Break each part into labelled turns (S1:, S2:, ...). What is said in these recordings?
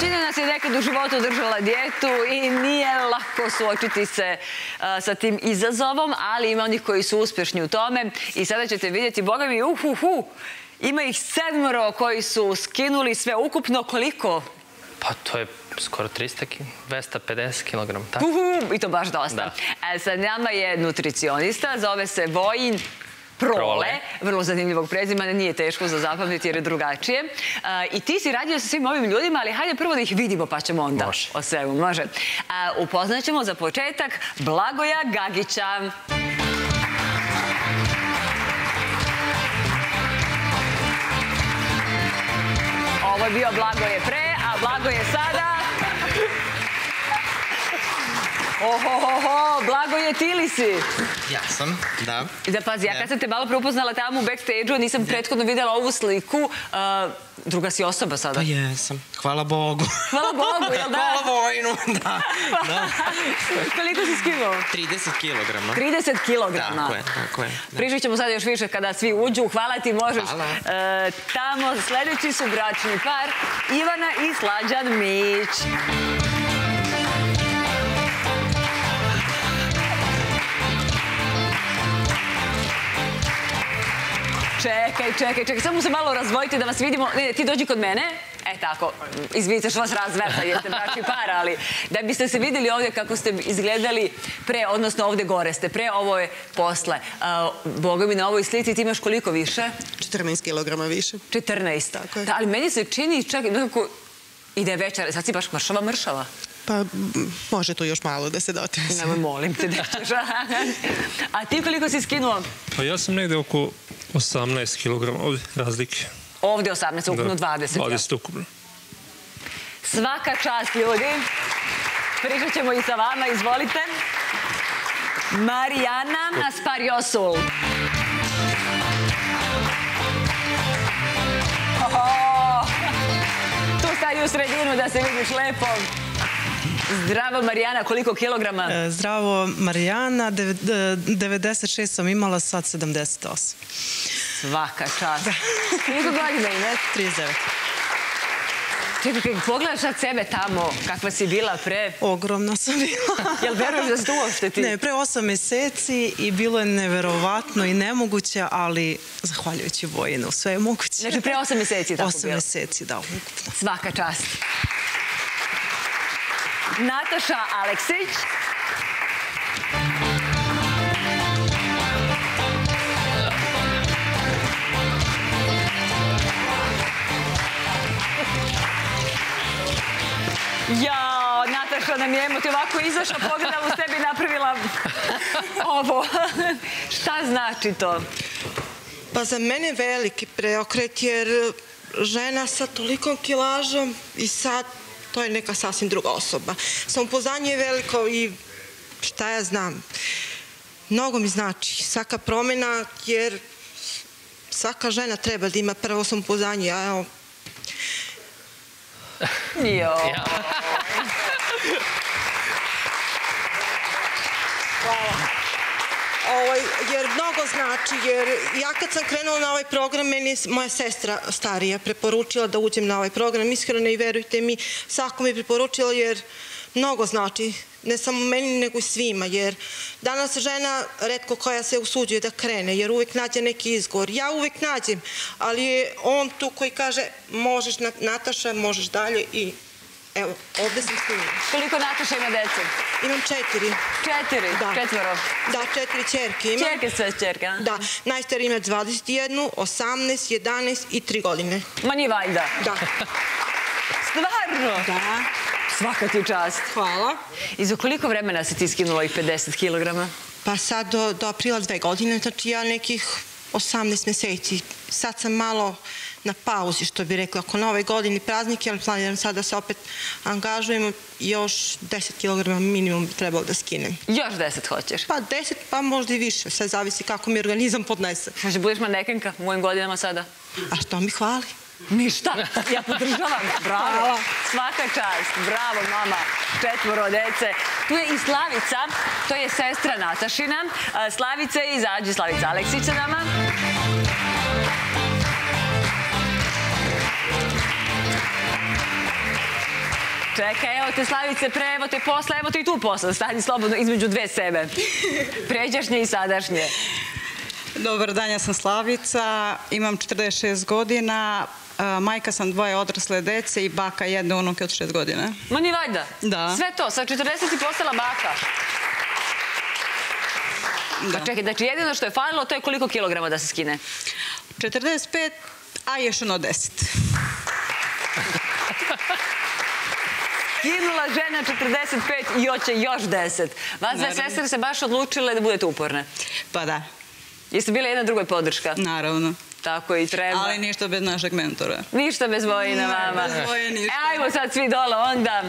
S1: Većina nas je nekad u životu držala dijetu i nije lako suočiti se sa tim izazovom, ali ima onih koji su uspješni u tome i sada ćete vidjeti, boga mi, ima ih 7 koji su skinuli sve ukupno koliko?
S2: Pa to je skoro 250 kg.
S1: I to baš dosta. Sa nama je nutricionista, zove se Vojin Prole, vrlo zanimljivog prezimena, nije teško za zapamtiti jer je drugačije. I ti si radio sa svim ovim ljudima, ali hajde prvo da ih vidimo pa ćemo onda o svemu. Može. Upoznat ćemo za početak Blagoja Gagića. Ovo je bio Blagoje pre, a Blagoje sada... Ohohoho, Blagoje, ti li si?
S3: Ja sam, da.
S1: Da, pazi, ja kad sam te malo prepoznala tamo u backstage-u, nisam prethodno vidjela ovu sliku. Druga si osoba sada.
S3: Pa jesam. Hvala Bogu.
S1: Hvala Bogu, jel da?
S3: Hvala Vojinu, da.
S1: Koliko si skinuo?
S3: 30 kilograma.
S1: 30 kilograma.
S3: Tako je, tako je.
S1: Pričat ćemo sad još više kada svi uđu. Hvala ti, možeš.
S3: Hvala.
S1: Tamo sljedeći su bračni par Ivana i Slađan Mić. Čekaj, samo se malo razdvojite da vas vidimo. Ne, ti dođi kod mene. Tako, izvinite što vas razverta, jeste bračni par, ali da biste se vidjeli ovdje kako ste izgledali pre, odnosno ovdje gore ste pre, ovo je posle. Boga mi, na ovoj slici ti imaš koliko više?
S4: 14 kilograma više.
S1: 14. Tako je. Ali meni se čini, čekaj, nekako ide večer, sad si baš mršava.
S4: Pa može tu još malo da se dotrese.
S1: Nemoj, molim te, nećeš. A ti koliko si skinuo?
S5: Pa ja sam negde oko 18 kilograma ovdje razlike.
S1: Ovdje 18, ukupno 20.
S5: 20 ukupno.
S1: Svaka čast, ljudi. Pričat ćemo i sa vama, izvolite. Marijana Aspariosul. Tu stani u sredinu da se vidiš lepo. Zdravo, Marijana, koliko kilograma?
S4: Zdravo, Marijana, 96 sam imala, sad 78.
S1: Svaka čast. Koliko godina imaš?
S4: 39.
S1: Čekaj, kada pogledaš sad sebe tamo, kakva si bila pre...
S4: Ogromna sam bila.
S1: Jel veruješ da si tu uopšte ti?
S4: Ne, pre 8 mjeseci i bilo je neverovatno i nemoguće, ali zahvaljujući Vojinu, sve je moguće.
S1: Znači, pre 8 mjeseci tako bilo?
S4: 8 mjeseci, da, ukupno.
S1: Svaka čast. Nataša Aleksić. Jao, Nataša nam je emoti ovako izašla, pogledala u sebi i napravila ovo. Šta znači to?
S6: Pa za mene veliki preokret, jer žena sa tolikom kilažom i sad to je neka sasvim druga osoba. Samopouzdanje je veliko i šta ja znam, mnogo mi znači svaka promjena, jer svaka žena treba da ima prvo samopouzdanje, a evo...
S1: Joj.
S6: Hvala. Jer mnogo znači, jer ja kad sam krenula na ovaj program, meni je moja sestra starija preporučila da uđem na ovaj program, iskreno i verujte mi, svako mi je preporučila jer mnogo znači, ne samo meni nego i svima, jer danas žena retko koja se usuđuje da krene, jer uvijek nađe neki izgovor. Ja uvijek nađem, ali je on tu koji kaže možeš Nataša, možeš dalje i evo, ovdje sam skinula.
S1: Koliko Nataša ima dece?
S6: Imam 4.
S1: 4? Četvoro?
S6: Da, 4 čerke imam.
S1: Čerke sve čerke, a?
S6: Da, najstarija ima 21, 18, 11 i 3 godine.
S1: Ma nije valjda?
S6: Da.
S1: Stvarno?
S6: Da.
S1: Svaka ti čast.
S6: Hvala.
S1: I za koliko vremena si ti skinula ovih 50 kilograma?
S6: Pa sad do aprila 2 godine, znači ja nekih 18 mjeseci. Sad sam malo na pauzi, što bi rekla, ako na ovoj godini praznike, ali planiram sad da se opet angažujem, još 10 kg minimum bi trebalo da skinem.
S1: Još 10 hoćeš?
S6: Pa 10, pa možda i više, sve zavisi kako mi organizam podnese.
S1: Znači, budeš manekenka u mojim godinama sada?
S6: A što mi hvali?
S1: Ništa, ja podržavam, bravo, svaka čast, bravo mama, 4 dece. Tu je i Slavica, to je sestra Natašina. Slavica je izađi, Slavica Aleksić sa nama. Čekaj, evo te Slavice pre, evo te posle, evo te i tu posle. Stani slobodno između dve sebe. Pređašnje i sadašnje.
S7: Dobar dan, ja sam Slavica, imam 46 godina, majka sam dvoje odrasle dece i baka jedne unuke od 6 godina.
S1: Ma ni valjda?
S7: Da.
S1: Sve to, sa 40 si postala baka. Pa čekaj, znači jedino što je falilo to je koliko kilograma da se skine?
S7: 45, a još ono 10.
S1: Skinula žena 45 i hoće još 10. Vas dve sestre se baš odlučile da budete uporne.
S7: Pa da.
S1: Jeste bile jedna drugoj podrška?
S7: Naravno.
S1: Tako i treba.
S7: Ali ništa bez našeg mentora.
S1: Ništa bez Vojina, mama.
S7: Bez Voje ništa.
S1: Ajmo sad svi dole onda.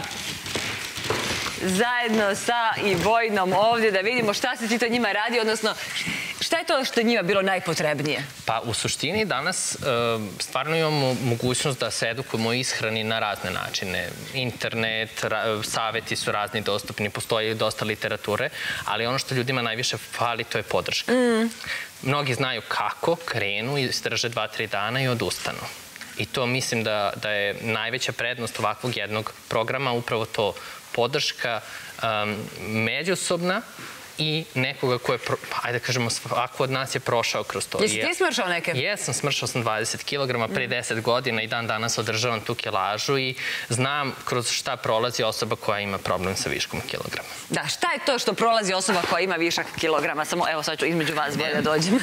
S1: Zajedno sa i Vojinom ovdje da vidimo šta se ti to njima radi, odnosno šta je to što je njima bilo najpotrebnije?
S2: Pa u suštini danas stvarno imamo mogućnost da se edukujemo o ishrani na razne načine. Internet, saveti su razni dostupni, postoji dosta literature, ali ono što ljudima najviše fali to je podrška. Mnogi znaju kako, krenu, izdrže 2-3 dana i odustanu. I to mislim da je najveća prednost ovakvog jednog programa, upravo to podrška međusobna i nekoga ko je, ajde kažemo, svako od nas je prošao kroz to.
S1: Jesi ti smršao neke?
S2: Jesam, smršao sam 20 kg pre 10 godina i dan danas održavam tu kilažu i znam kroz šta prolazi osoba koja ima problem sa viškom kilograma.
S1: Da, šta je to što prolazi osoba koja ima višak kilograma? Samo, evo sad ću između vas dvoje da dođem.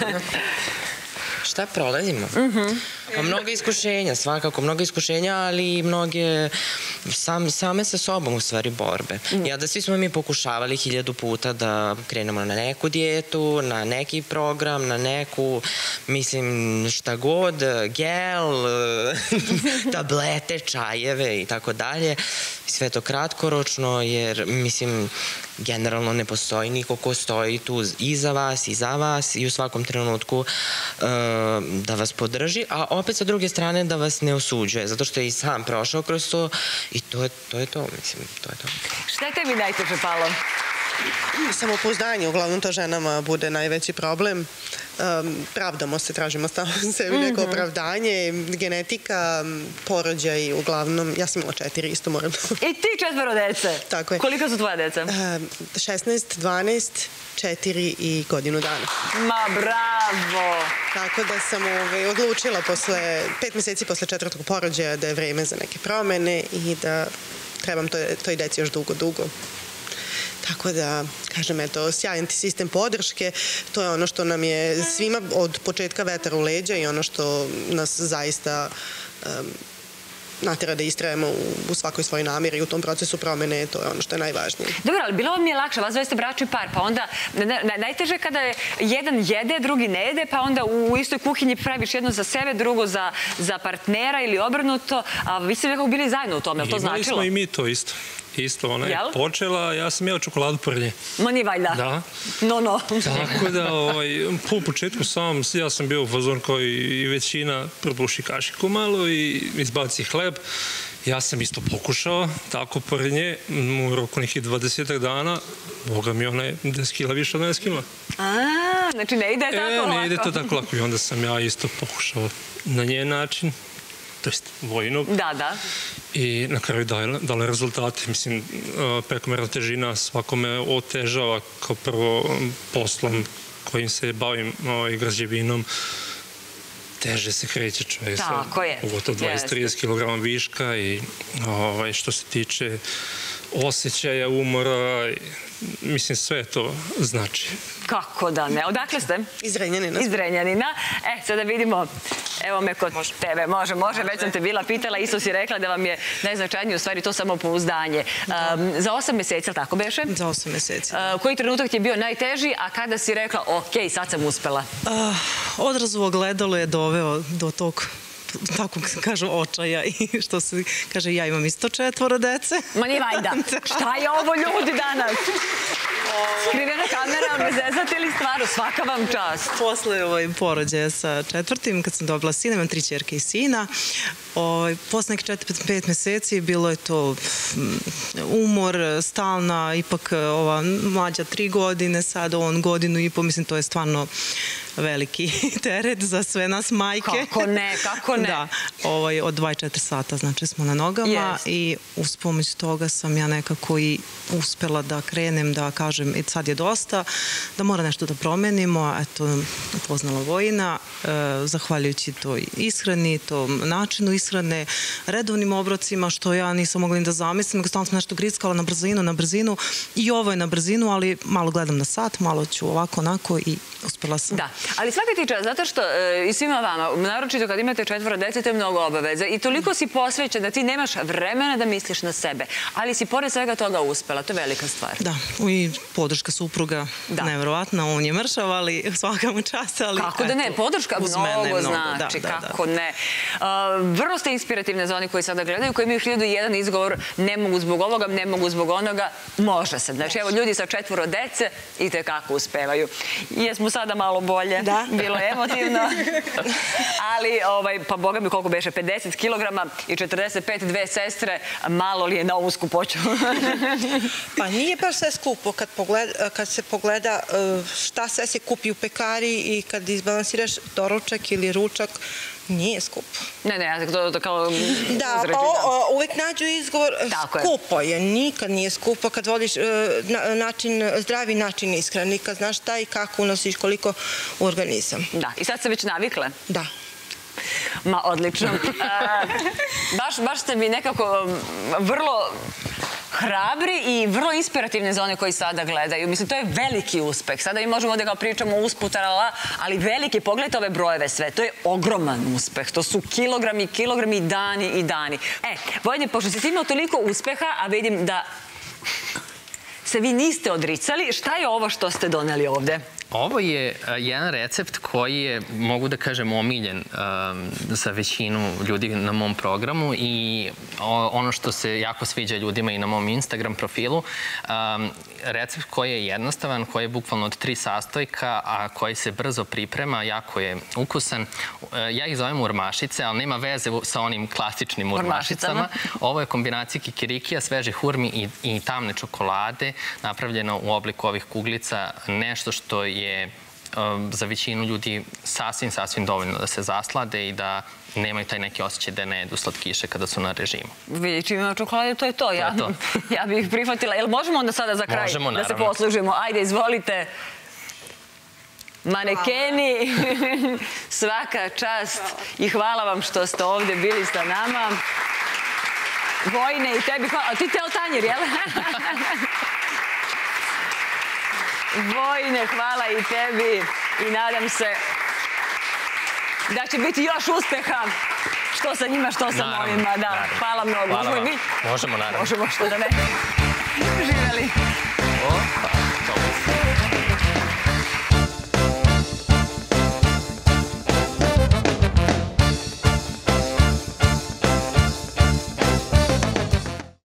S3: Šta prolazimo? Mnogo iskušenja, svakako, mnogo iskušenja, ali i mnoge same sa sobom u stvari borbe. Ja da svi smo mi pokušavali 1000 puta da krenemo na neku dijetu, na neki program, na neku, mislim, šta god, gel, tablete, čajeve i tako dalje. Sve to kratkoročno, jer, mislim, generalno ne postoji niko ko stoji tu i za vas i u svakom trenutku da vas podrži, a opet sa druge strane da vas ne osuđuje, zato što je i sam prošao kroz to i to je to, mislim, to je to.
S1: Šta je tebi najteže palo?
S6: Samopouzdanje, uglavnom to ženama bude najveći problem. Pravdamo se, tražimo sebi neko opravdanje, genetika, porođaj, uglavnom. Ja sam imala 4, isto moram.
S1: I ti 4 dece?
S6: Tako je.
S1: Koliko su tvoja deca?
S6: 16, 12, 4 i godinu dana.
S1: Ma bravo!
S6: Tako da sam odlučila posle 5 meseci posle 4. porođaja da je vreme za neke promene i da trebam toj deci još dugo. Tako da, kažem, eto, sjajan sistem podrške, to je ono što nam je svima od početka vetar u leđa i ono što nas zaista natera da istrajemo u svakoj svojoj namjeri i u tom procesu promene, to je ono što je najvažnije.
S1: Dobro, ali bilo vam je lakše, vas dvoje ste bračni par, pa onda najteže kada je jedan jede, drugi ne jede, pa onda u istoj kuhinji praviš jedno za sebe, drugo za partnera ili obrnuto, a vi ste nekako bili zajedno u tome, je li to značilo?
S5: Imali smo i mi to isto. Isto, ona je počela, ja sam jeo čokoladu pored nje.
S1: Ma nije valjda?
S5: Da.
S1: No.
S5: Tako da, u početku ja sam bio u fazonu kao i većina, probuši kašiku malo i izbaci hleb. Ja sam isto pokušao, tako pored nje, u roku nekih 20 dana, Boga mi, ona je 10 kila više od 10 kila.
S1: Znači ne ide tako lako?
S5: Ne ide to tako lako i onda sam ja isto pokušao na njen način, to jest Vojinov.
S1: Da.
S5: I na kraju dale rezultate. Mislim, prekomerna težina svakome otežava kao prvo poslom kojim se bavim, građevinom. Teže se kreće čovjek sa ugotovo 20-30 kg viška i što se tiče osjećaja, umora, mislim, sve to znači.
S1: Kako da ne? Odakle ste?
S6: Iz Renjanina.
S1: Iz Renjanina. Sada vidimo, evo me kod tebe. Može. Već sam te bila pitala, isto si rekla da vam je najznačajnije u stvari to samopouzdanje. Za 8 meseci, ali tako beše?
S4: Za 8 meseci.
S1: Koji trenutak ti je bio najteži, a kada si rekla, ok, sad sam uspela?
S4: Odrazovo gledalo je doveo do tog, tako kažu, očaja i što se kaže, ja imam isto 4 dece.
S1: Ma nije valjda. Šta je ovo ljudi danas? Skrivena kamera, me zezate li stvarno? Svaka vam čast.
S4: Posle porođaja sa četvrtim, kad sam dobila sina, imam 3 ćerke i sina, posle nekih 4-5 meseci bilo je to umor, stalna, ipak ova mlađa 3 godine, sad on 1.5 godinu, mislim, to je stvarno veliki teret za sve nas majke.
S1: Kako ne, kako ne.
S4: Da, od 24 sata, znači smo na nogama i uz pomoć toga sam ja nekako i uspela da krenem, da kažem, sad je dosta, da mora nešto da promenimo. Eto, upoznala Vojina, zahvaljujući toj ishrani, tom načinu ishrane, redovnim obrocima, što ja nisam mogla ni da zamislim, nego stalno sam nešto grickala na brzinu i ovo je na brzinu, ali malo gledam na sat, malo ću ovako, onako i uspela sam.
S1: Da, ali svaka ti čast, zato što i svima vama, naročito kad imate 4 dece, to je mnogo obaveza i toliko si posvećen da ti nemaš vremena da misliš na sebe, ali si pored svega toga uspela, to je velika stvar.
S4: Da, i podrška supruga, nevjerovatna, on je mršav, ali svaka mu čast, ali...
S1: Kako da ne, podrška mnogo znači, kako ne. Vrlo ste inspirativne za oni koji sada gledaju, koji imaju 1001 izgovor, ne mogu zbog ovoga, ne mogu zbog onoga, može se. Znači, evo, ljudi sa 4 dece i tekako uspevaju. Jesmo sada malo bolje, bilo je emotivno, ali, pa boga mi koliko beše, 50 kilograma i 45, 2 sestre, malo li je na ovu skupoću?
S6: Pa nije baš sve skupo kad se pogleda šta sve se kupi u pekari i kad izbalansiraš doručak ili ručak, nije skupo.
S1: Ne, ja to kao...
S6: Da, pa uvek nađu izgovor, skupo je, nikad nije skupo kad voliš zdravi način ishrane, kad znaš šta i kako unosiš koliko u organizam.
S1: Da, i sad ste već navikle?
S6: Da.
S1: Ma, odlično. Baš ste mi nekako vrlo hrabri i vrlo inspirativni za one koji sada gledaju. Mislim, to je veliki uspeh. Sada mi možemo da ga pričamo usput, ali veliki, pogledajte ove brojeve sve. To je ogroman uspeh. To su kilogrami, kilogrami, dani i dani. Vojne, pošto si imao toliko uspeha, a vidim da se vi niste odricali, šta je ovo što ste doneli ovde?
S2: Ovo je jedan recept koji je, mogu da kažem, omiljen za većinu ljudi na mom programu i ono što se jako sviđa ljudima i na mom Instagram profilu, recept koji je jednostavan, koji je bukvalno od 3 sastojka, a koji se brzo priprema, jako je ukusan. Ja ih zovem urmašice, ali nema veze sa onim klasičnim urmašicama. Ovo je kombinacija kikirikija, sveže hurmi i tamne čokolade, napravljeno u obliku ovih kuglica, nešto što je za većinu ljudi sasvim dovoljno da se zaslade i da nemaju taj neki osjećaj da ne jedu slatkiše kada su na režimu.
S1: Vidite, čim ima čokolade, to je to. Ja bih prihvatila. Jel možemo onda sada za kraj da se poslužimo? Ajde, izvolite. Manekeni, svaka čast i hvala vam što ste ovde bili sa nama. Vojne, i tebi hvala. A ti teo tanjir, jel? Vojne, hvala i tebi i nadam se da će biti još uspeha što sa njima, što sa mojima. Hvala mnogo.
S2: Možemo, naravno.
S1: Možemo, što da ne. Živeli.